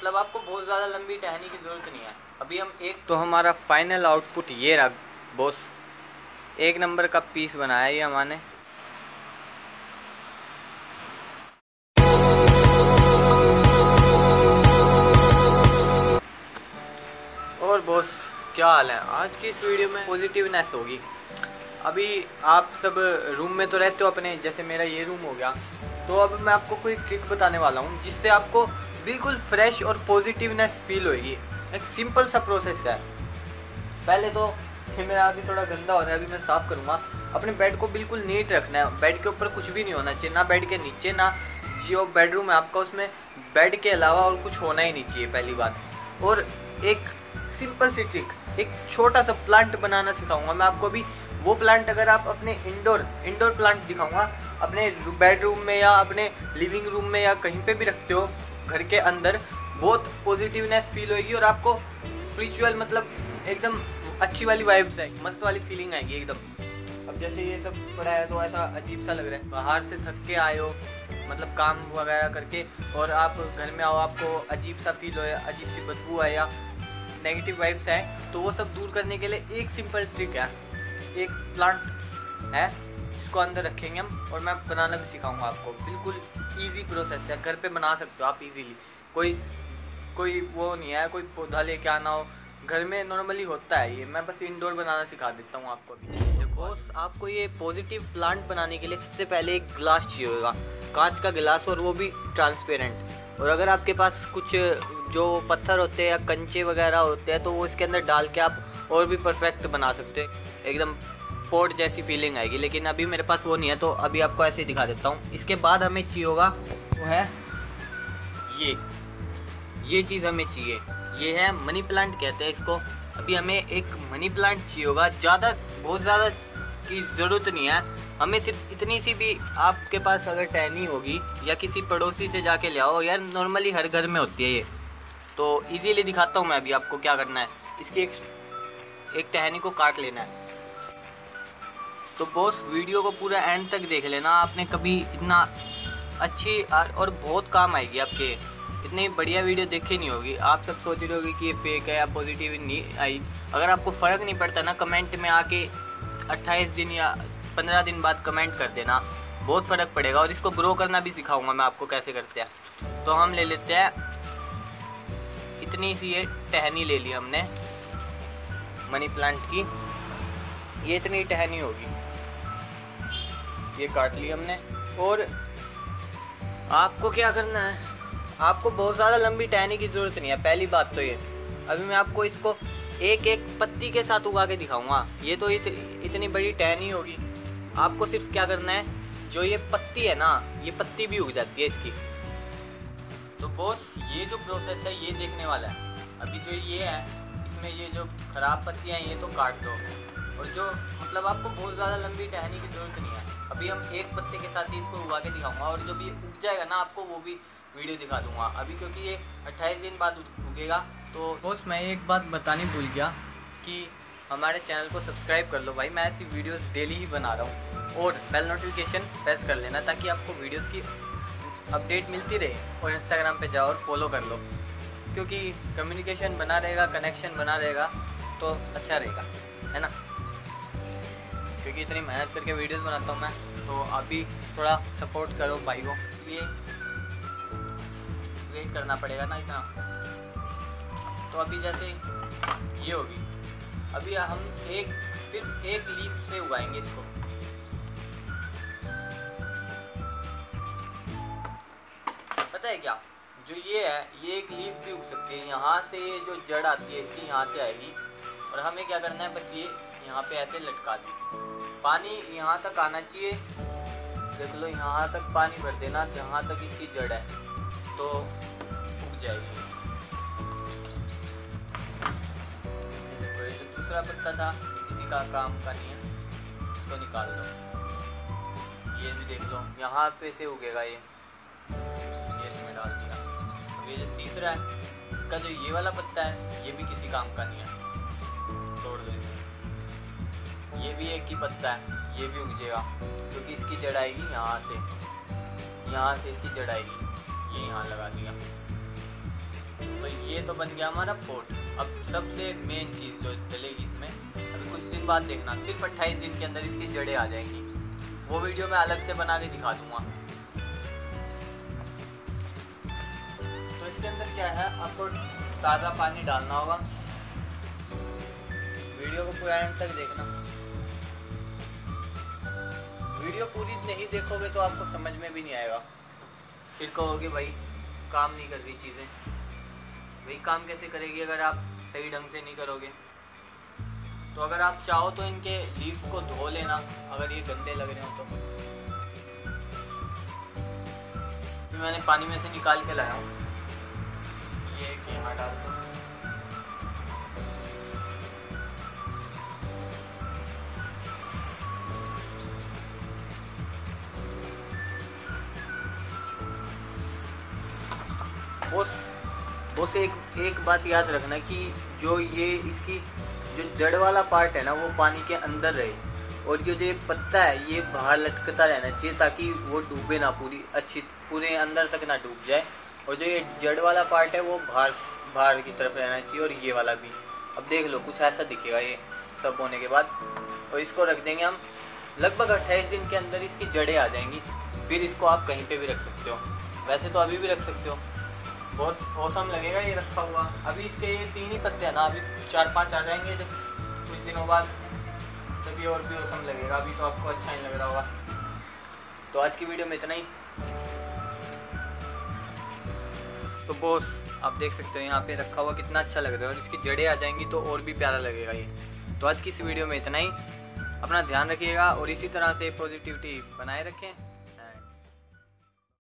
मतलब आपको बहुत ज़्यादा लंबी टहनी की ज़रूरत नहीं है। अभी हम एक तो हमारा फाइनल आउटपुट ये रहा बॉस, एक नंबर का पीस बनाया ये हमने। और बॉस क्या हाल है? आज की इस वीडियो में पॉजिटिवनेस होगी। अभी आप सब रूम में तो रहते हो अपने, जैसे मेरा ये रूम हो गया, तो अब मैं आपको कोई ट्रिक बताने वाला हूँ जिससे आपको बिल्कुल फ्रेश और पॉजिटिवनेस फील होगी। एक सिंपल सा प्रोसेस है। पहले तो मेरा अभी थोड़ा गंदा हो रहा है, अभी मैं साफ़ करूँगा। अपने बेड को बिल्कुल नीट रखना है। बेड के ऊपर कुछ भी नहीं होना चाहिए, ना बेड के नीचे, ना जो बेडरूम है आपका उसमें बेड के अलावा और कुछ होना ही नहीं चाहिए, पहली बात। और एक सिंपल सी ट्रिक, एक छोटा सा प्लांट बनाना सिखाऊंगा मैं आपको। अभी वो प्लांट अगर आप अपने इंडोर प्लांट दिखाऊंगा, अपने बेडरूम में या अपने लिविंग रूम में या कहीं पे भी रखते हो घर के अंदर, बहुत पॉजिटिवनेस फील होगी और आपको स्पिरिचुअल मतलब एकदम अच्छी वाली वाइब्स आएगी, मस्त वाली फीलिंग आएगी एकदम। अब जैसे ये सब पड़ा है तो ऐसा अजीब सा लग रहा है, बाहर से थक के आए हो मतलब काम वगैरह करके, और आप घर में आओ, आपको अजीब सा फील हो, अजीब सी बदबू आए या नेगेटिव वाइब्स आए, तो वो सब दूर करने के लिए एक सिंपल ट्रिक है। एक प्लांट है जिसको अंदर रखेंगे हम, और मैं बनाना भी सिखाऊंगा आपको। बिल्कुल इजी प्रोसेस है, घर पे बना सकते हो आप इजीली। कोई वो नहीं है, कोई पौधा लेके आना हो, घर में नॉर्मली होता है ये। मैं बस इंडोर बनाना सिखा देता हूँ आपको। देखो आपको ये पॉजिटिव प्लांट बनाने के लिए सबसे पहले एक गिलास चाहिए होगा, कांच का गिलास, और वो भी ट्रांसपेरेंट। और अगर आपके पास कुछ जो पत्थर होते हैं या कंचे वगैरह होते हैं तो वो इसके अंदर डाल के आप और भी परफेक्ट बना सकते हैं, एकदम पोर्ट जैसी फीलिंग आएगी। लेकिन अभी मेरे पास वो नहीं है, तो अभी आपको ऐसे ही दिखा देता हूँ। इसके बाद हमें चाहिए होगा वो है ये चीज़ हमें चाहिए, ये है मनी प्लांट कहते हैं इसको। अभी हमें एक मनी प्लांट चाहिए होगा, बहुत ज़्यादा की ज़रूरत नहीं है, हमें सिर्फ इतनी सी भी आपके पास अगर टहनी होगी या किसी पड़ोसी से जाके ले आओ, यार नॉर्मली हर घर में होती है ये। तो इजीली दिखाता हूँ मैं अभी आपको क्या करना है। इसकी एक टहनी को काट लेना है। तो बॉस वीडियो को पूरा एंड तक देख लेना, आपने कभी इतना अच्छी और बहुत काम आएगी आपके। इतनी बढ़िया वीडियो देखी नहीं होगी, आप सब सोच रहे होगी कि ये फेक है या पॉजिटिव नहीं आई। अगर आपको फ़र्क नहीं पड़ता ना, कमेंट में आके 28 दिन या 15 दिन बाद कमेंट कर देना, बहुत फ़र्क पड़ेगा। और इसको ग्रो करना भी सिखाऊंगा मैं आपको कैसे करते हैं। तो हम ले लेते हैं इतनी सी ये टहनी ले ली हमने मनी प्लांट की, ये इतनी टहनी होगी, ये काट ली हमने। और आपको क्या करना है, आपको बहुत ज़्यादा लंबी टहनी की ज़रूरत नहीं है, पहली बात तो ये। अभी मैं आपको इसको एक एक पत्ती के साथ उगा के दिखाऊंगा। ये तो इतनी बड़ी टहनी होगी, आपको सिर्फ क्या करना है, जो ये पत्ती है ना, ये पत्ती भी उग जाती है इसकी। तो बॉस ये जो प्रोसेस है ये देखने वाला है। अभी जो ये है इसमें ये जो खराब पत्तियाँ हैं ये तो काट दो, और जो मतलब आपको बहुत ज़्यादा लंबी टहनी की ज़रूरत नहीं है। अभी हम एक पत्ते के साथ ही इसको उगा के दिखाऊंगा, और जब ये उग जाएगा ना आपको वो भी वीडियो दिखा दूंगा। अभी क्योंकि ये 28 दिन बाद उगेगा। तो बॉस मैं एक बात बतानी भूल गया कि हमारे चैनल को सब्सक्राइब कर लो भाई, मैं ऐसी वीडियोस डेली ही बना रहा हूँ। और बेल नोटिफिकेशन प्रेस कर लेना ताकि आपको वीडियोस की अपडेट मिलती रहे। और इंस्टाग्राम पे जाओ और फॉलो कर लो, क्योंकि कम्युनिकेशन बना रहेगा, कनेक्शन बना रहेगा तो अच्छा रहेगा, है ना। क्योंकि इतनी मेहनत करके वीडियोस बनाता हूँ मैं, तो अभी थोड़ा सपोर्ट करो भाई को। ये वेट करना पड़ेगा ना इतना। तो अभी जैसे ये होगी, अभी हम सिर्फ एक लीफ से उगाएंगे इसको। पता है क्या, जो ये है ये एक लीफ भी उग सकती है। यहाँ से ये जो जड़ आती है इसकी यहाँ से आएगी, और हमें क्या करना है, बस ये यहाँ पे ऐसे लटका दी। पानी यहाँ तक आना चाहिए, देख लो यहाँ तक पानी भर देना, जहाँ तक इसकी जड़ है, तो उग जाएगी। देखो ये जो दूसरा पत्ता था ये किसी का काम का नहीं है, इसको निकाल दो। ये भी देख लो यहाँ पे से उगेगा ये इसमें डाल दिया। अब ये जो तीसरा है इसका जो ये वाला पत्ता है ये भी किसी काम का नहीं है, तोड़ दो इसे। ये भी एक ही पत्ता है, ये भी उग जाएगा क्योंकि इसकी जड़ आएगी यहाँ से इसकी जड़ आएगी, ये यहाँ लगा दिया। तो ये तो बन गया हमारा पोट। अब सबसे मेन चीज़ जो चलेगी इसमें, अभी कुछ दिन बाद देखना, सिर्फ 28 दिन के अंदर इसकी जड़ें आ जाएंगी। वो वीडियो मैं अलग से बना के दिखा दूंगा। तो इसके अंदर क्या है, आपको ताज़ा पानी डालना होगा। वीडियो को पूरा एंड तक देखना। वीडियो पूरी नहीं देखोगे तो आपको समझ में भी नहीं आएगा, फिर कहोगे भाई काम नहीं कर रही चीज़ें। भाई काम कैसे करेगी अगर आप सही ढंग से नहीं करोगे। तो अगर आप चाहो तो इनके लीव्स को धो लेना अगर ये गंदे लग रहे हो तो। मैंने पानी में से निकाल के लाया हूँ, ये कि यहाँ डाल दो। बस एक बात याद रखना कि जो ये इसकी जो जड़ वाला पार्ट है ना वो पानी के अंदर रहे, और ये जो पत्ता है ये बाहर लटकता रहना चाहिए ताकि वो डूबे ना, पूरे अंदर तक ना डूब जाए। और जो ये जड़ वाला पार्ट है वो बाहर की तरफ रहना चाहिए, और ये वाला भी। अब देख लो कुछ ऐसा दिखेगा ये सब होने के बाद। और इसको रख देंगे हम लगभग 28 दिन के अंदर इसकी जड़ें आ जाएंगी। फिर इसको आप कहीं पे भी रख सकते हो, वैसे तो अभी भी रख सकते हो, बहुत औसम लगेगा ये रखा हुआ। अभी इसके ये 3 ही पत्ते हैं ना, अभी 4-5 आ जाएंगे जब कुछ दिनों बाद, तभी और भी औसम लगेगा। अभी तो आपको अच्छा नहीं लग रहा होगा। तो आज की वीडियो में इतना ही। तो बॉस आप देख सकते हो यहाँ पे रखा हुआ कितना अच्छा लग रहा है, और इसकी जड़ें आ जाएंगी तो और भी प्यारा लगेगा ये। तो आज की इस वीडियो में इतना ही। अपना ध्यान रखिएगा और इसी तरह से पॉजिटिविटी बनाए रखें।